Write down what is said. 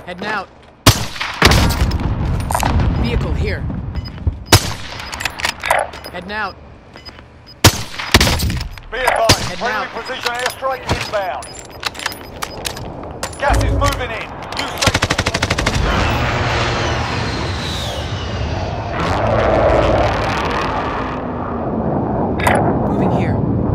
Heading out. Vehicle here. Heading out. Be advised, Heading friendly out. precision airstrike inbound. Gas is moving in. New safe